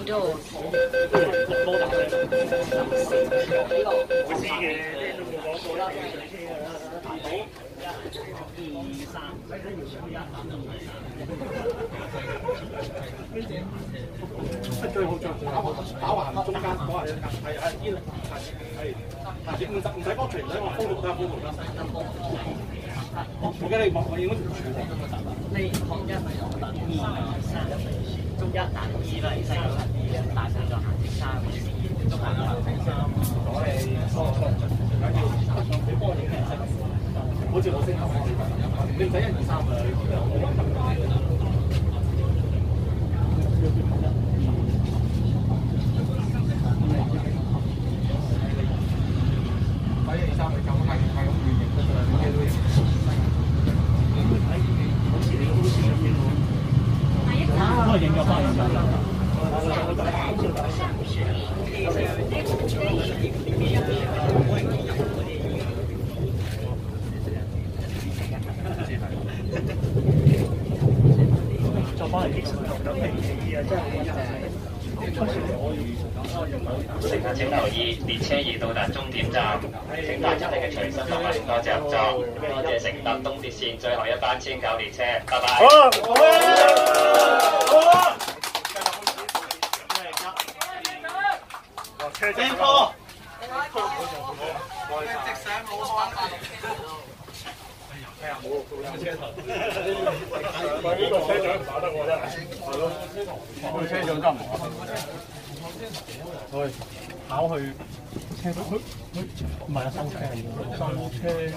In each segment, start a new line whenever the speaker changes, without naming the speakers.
door.
最好打橫中間，係呢係唔使幫全，唔使話封路得，封路得。我記得你我應該全部。
你行一2、3，中一打2啦，西九2打上咗行先3，中行3，我哋你幫我影嘅好似我升頭，你唔使1、2、3嘅。影咗翻嚟就翻嚟其實咁平氣啊，真係
乘客請留意，列車已到達終點站，請帶出你嘅隨身物品，多謝合作，多謝乘搭東鐵線最後一班千九列車，拜拜。
正課，
直上冇開啊！
係啊，冇車頭。喂，呢個車長唔打得我真係。係咯，個車長真係唔打得。去跑去車佢唔係啊，收車收車。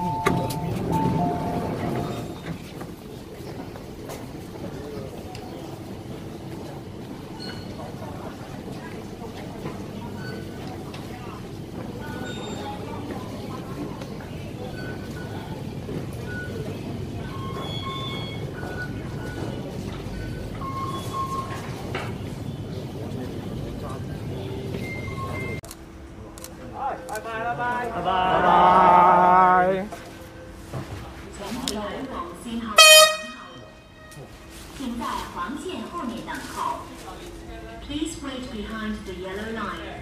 拜拜，拜拜。
往信号请在黄线后面等候。Please wait behind the yellow line.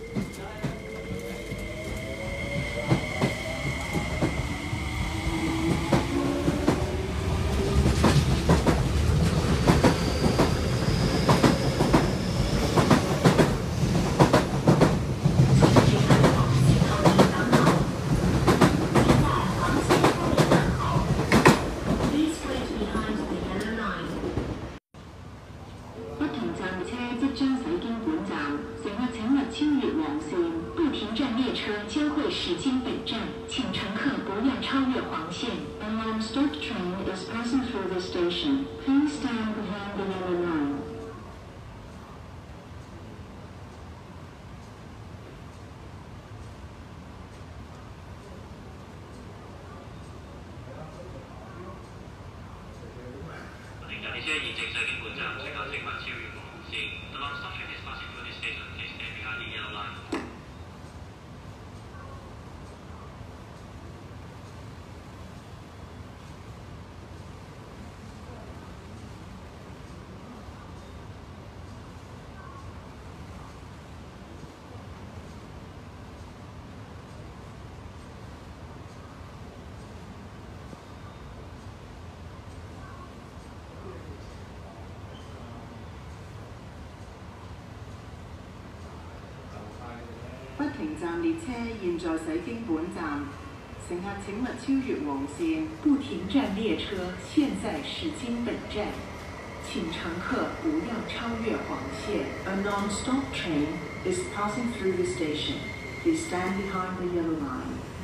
将会驶经本站，请乘客不要超越黄线。A non-stop train is passing through the station. Please stand behind the yellow line.
列車現正駛經本站，乘客請勿超越黃線。The non-stop train is passing through the station. Please stand behind the yellow line.
不停站列車現在駛經本站，乘客請勿超越黃線。不停站列車現在駛經本站，請乘客不要超越黃線。A non-stop train is passing through the station. Please stand behind the yellow line.